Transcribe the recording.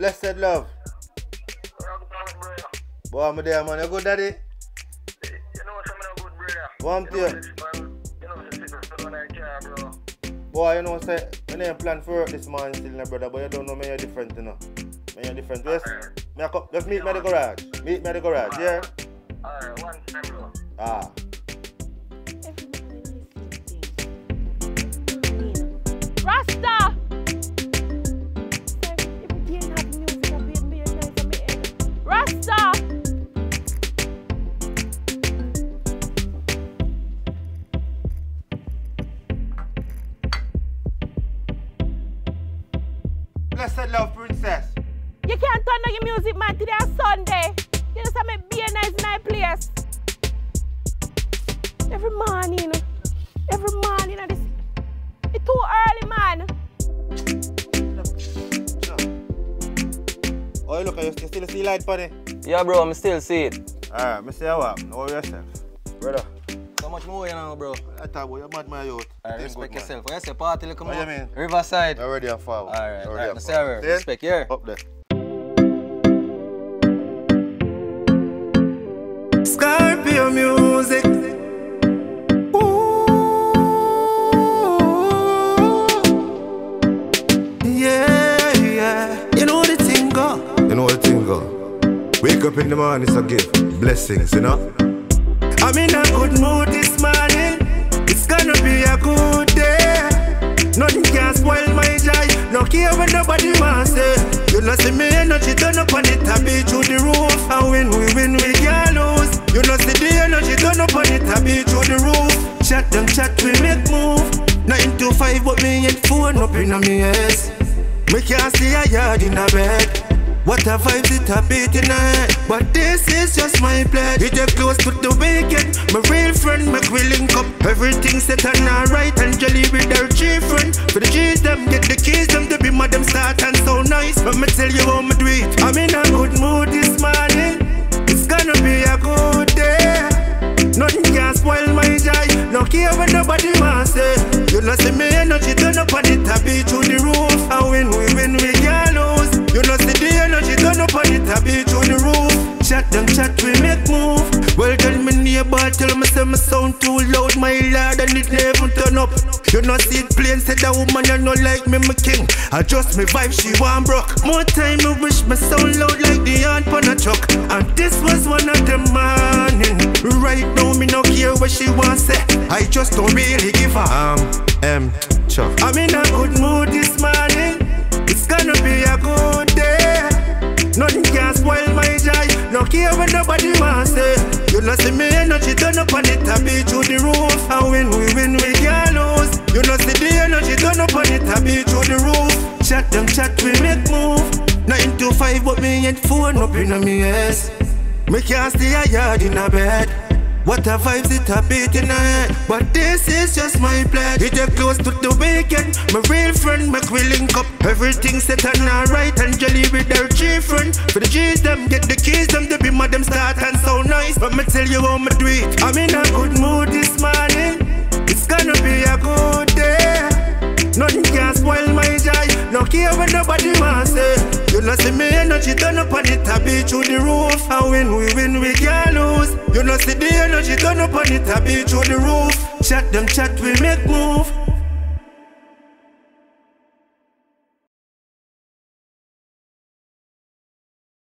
Blessed love. Boy, I'm there, man. You good, daddy? You know something good, brother. One here. Boy, you know, say, I ain't plan for work this morning still, no, brother, but you don't know me, you're different, you know. Me, you're different. Yes? Just meet me at the garage. Meet me at the garage, yeah? Alright, one time, bro. Ah. Rasta! Rasta! Blessed love, princess. You can't turn on your music, man. Today is Sunday. You just have me be a nice place. Every morning, this. It's too early, man. Oh, you look, you still see light, buddy? Yeah, bro, I'm still see it. Alright, me say what? Know yourself. Brother. So much more you know, bro. I thought about you're mad, my youth. Respect yourself. What you say, party, look, come What on. you mean? Riverside. Already a foul. Alright, sir. Respect, yeah. Up there. Scorpio music. Ooh. Yeah, yeah. You know the thing go. You know the thing go. Wake up in the morning, it's a gift. Blessings, you know. I'm in a good mood this morning. It's gonna be a good day. Nothing can spoil my joy. No care what nobody wants say. You know see me energy turn up on it, I be through the roof. And when we win, we can't lose. You know see the energy turn up on it, I be through the roof. Chat them chat, we make move. 9 to 5, but me ain't phone up in a me ass. Me can't see a yard in a bed. What a vibes it a beat tonight. But this is just my pledge. We get close to the weekend. My real friend make we link up. Everything set and alright. And jelly with her G-friend. For the G's them get the keys them to be mad them start and so nice. But me tell you how me do it. I'm in a good mood this morning. It's gonna be a good day. Nothing can spoil my joy. No care what nobody wants say. You know see me energy turn up on it, I be through the roof. And when we win, we can't lose. You know see the energy turn up on it, I be through the roof. Chat them chat, we make move. Well done me neighbor, tell me say my sound too loud, my lord, and it never turn up. You know see it plain, said that woman you know like me, my king. Adjust me vibe, she want broke. More time I wish my sound loud like the hand on a truck. And this was one of the morning. Right now me no care what she wants say. I just don't really give a Chuck. I'm in a good mood this morning. It's gonna be a good day. Nothing can spoil my joy. No care what nobody wants say. You know see me energy turn up on it, I be through the roof. And when we win, we can't lose. You know see the energy turn up on it, I be through the roof. Chat them chat, we make move. 9 to 5, but me ain't phone up in a me ass. Me can't stay a yard in a bed. What a vibes it a beat tonight. But this is just my pledge. We get close to the weekend. My real friend make we link up. Everything set and alright. And jelly with her G-friend. For the G's them get the keys them to be mad them start and so nice. But me tell you how me do it. I'm in a good mood this morning. It's gonna be a good day. Nothing can spoil my joy. No care what nobody wants say. You know see me energy turn up on it, I be through the roof. And when we win, we can't lose. You know see the energy turn up on it, I be through the roof. Chat them chat, we make move.